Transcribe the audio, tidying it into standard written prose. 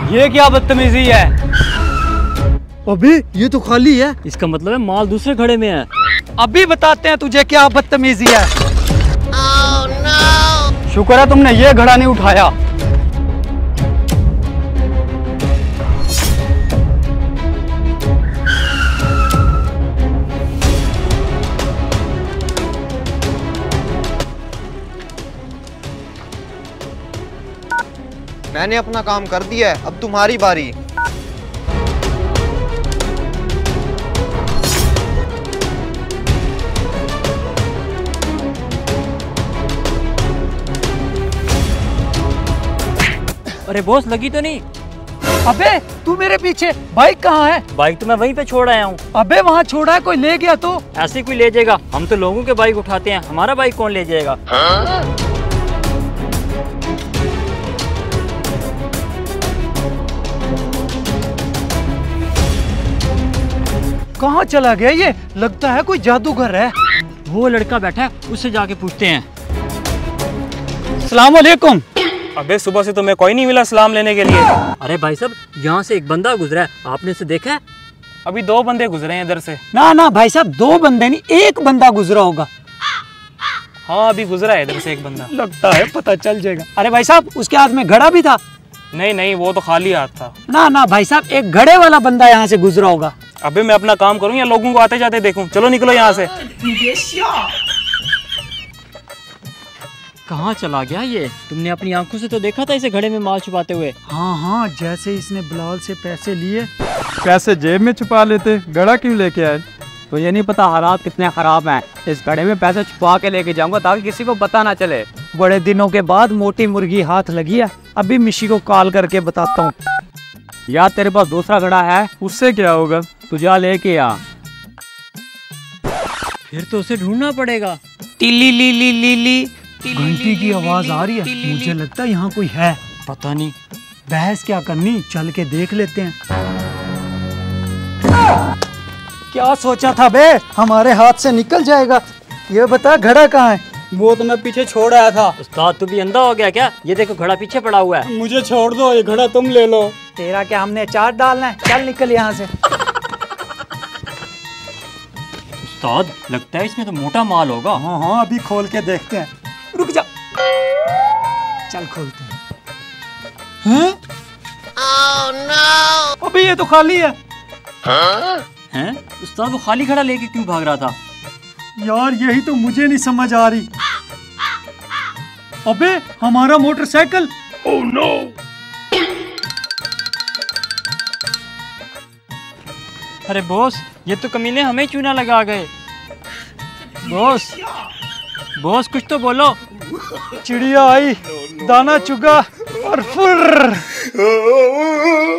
ये क्या बदतमीजी है? अबे ये तो खाली है। इसका मतलब है माल दूसरे खड़े में है। अभी बताते हैं तुझे क्या बदतमीजी है। शुक्र है तुमने ये घड़ा नहीं उठाया। मैंने अपना काम कर दिया है, अब तुम्हारी बारी। अरे बॉस, लगी तो नहीं? अबे तू मेरे पीछे, बाइक कहाँ है? बाइक तो मैं वहीं पे छोड़ आया हूँ। अबे वहाँ छोड़ा है, कोई ले गया तो? ऐसे कोई ले जाएगा? हम तो लोगों के बाइक उठाते हैं, हमारा बाइक कौन ले जाएगा? कहाँ चला गया ये? लगता है कोई जादूगर है। वो लड़का बैठा है, उससे जाके पूछते हैं। सलाम अलैकुम। अबे सुबह से तुम्हें कोई नहीं मिला सलाम लेने के लिए। अरे भाई साहब, यहाँ से एक बंदा गुजरा है, आपने उसे देखा है? अभी 2 बंदे गुजरे हैं इधर से। ना ना भाई साहब, 2 बंदे नहीं, एक बंदा गुजरा होगा। हाँ अभी गुजरा है इधर से एक बंदा। लगता है पता चल जाएगा। अरे भाई साहब, उसके हाथ में घड़ा भी था। नहीं नहीं, वो तो खाली हाथ था। ना ना भाई साहब, एक घड़े वाला बंदा यहाँ से गुजरा होगा। अबे मैं अपना काम करूँ या लोगों को आते जाते देखूं? चलो निकलो यहाँ से। कहाँ चला गया ये? तुमने अपनी आंखों से तो देखा था इसे घड़े में माल छुपाते हुए। हाँ हाँ, जैसे इसने बिलाल से पैसे लिए। पैसे जेब में छुपा लेते, घड़ा क्यों लेके आए? तो ये नहीं पता हालात कितने खराब हैं। इस घड़े में पैसे छुपा के लेके जाऊंगा ताकि किसी को पता ना चले। बड़े दिनों के बाद मोटी मुर्गी हाथ लगी है। अभी मिशी को कॉल करके बताता हूँ। यार तेरे पास दूसरा घड़ा है? उससे क्या होगा, तू जा लेके आ। फिर तो उसे ढूंढना पड़ेगा। टिली ली ली ली ली। घंटी की आवाज आ रही है, मुझे लगता है यहाँ कोई है। पता नहीं। बहस क्या करनी, चल के देख लेते हैं। क्या सोचा था बे, हमारे हाथ से निकल जाएगा? ये बता घड़ा कहाँ है? वो तो मैं पीछे छोड़ आया था। उस्ताद तू भी अंधा हो गया क्या? ये देखो घड़ा पीछे पड़ा हुआ है। मुझे छोड़ दो, ये घड़ा तुम ले लो। तेरा क्या, हमने चाट डालना है? चल निकल यहाँ से। उस्ताद लगता है इसमें तो मोटा माल होगा। हाँ हाँ, अभी खोल के देखते हैं। रुक जा, चल खोलते हैं। हैं? Oh, no! अबे ये तो खाली है। हैं? उस्ताद वो खाली घड़ा लेके क्यों भाग रहा था? यार यही तो मुझे नहीं समझ आ रही। अबे हमारा मोटरसाइकिल। Oh no! अरे बॉस, ये तो कमीने हमें चूना लगा गए। बॉस बॉस कुछ तो बोलो। चिड़िया आई, दाना चुगा और फुर्र।